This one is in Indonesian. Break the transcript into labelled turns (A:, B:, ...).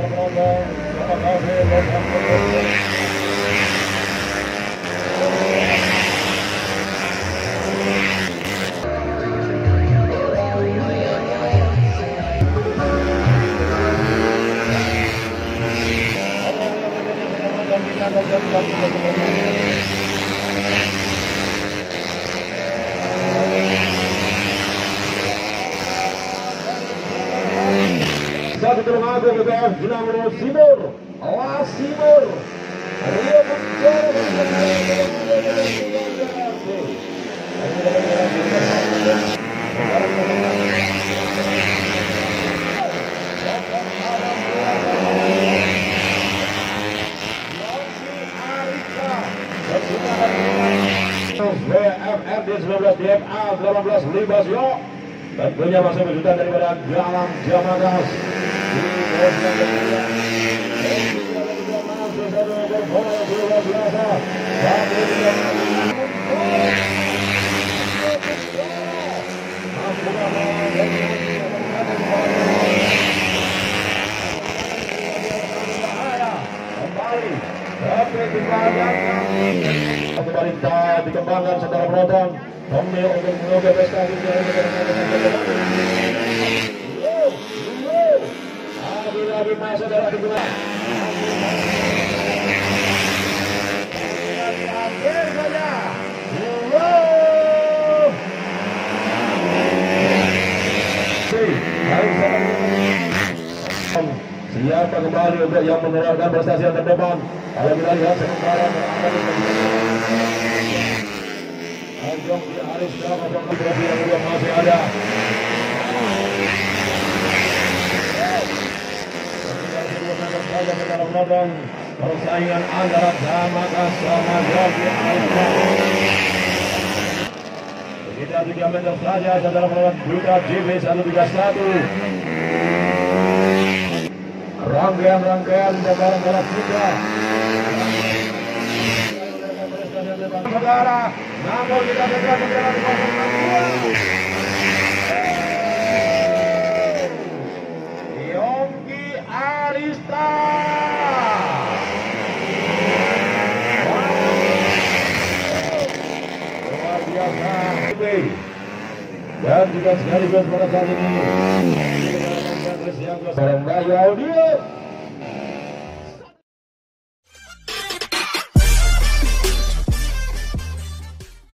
A: Satu terlalu BBF Dinamo Simur, awas Simur, Rio VFRD 19 DFA 18 Libas yo. Tentunya masih kejutan daripada Galang Jamagas. Pemerintah dikembangkan secara penonton demi untuk menjaga prestasi lagi masa darah digunakan. Akhir saja. Siapa kembali untuk yang menerapkan prestasi yang terdepan? Kalau kita lihat sementara Anjong di Aris Drama trofi yang belum masih ada. Dalam nodong persaingan antara Jamagas sama Yogi Alfa. Kita 3 meter saja dalam melawan Duta JB 131. Rangkaian barang-barang kita. Saudara, namun kita bergerak ke jalan Yogi Arista. Luar biasa. Dan juga sekaligus pada saat ini Barang Bayu Audio